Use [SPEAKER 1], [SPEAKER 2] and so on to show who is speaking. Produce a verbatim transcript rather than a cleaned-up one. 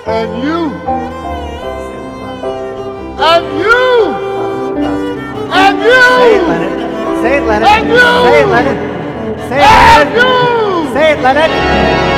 [SPEAKER 1] And you. And you. And you.
[SPEAKER 2] Say it, Lennett. Say it, Lennett.
[SPEAKER 1] And you.
[SPEAKER 2] Say it, Lennett. Say it,
[SPEAKER 1] And
[SPEAKER 2] Lennett.
[SPEAKER 1] you.
[SPEAKER 2] Say it, Lennett.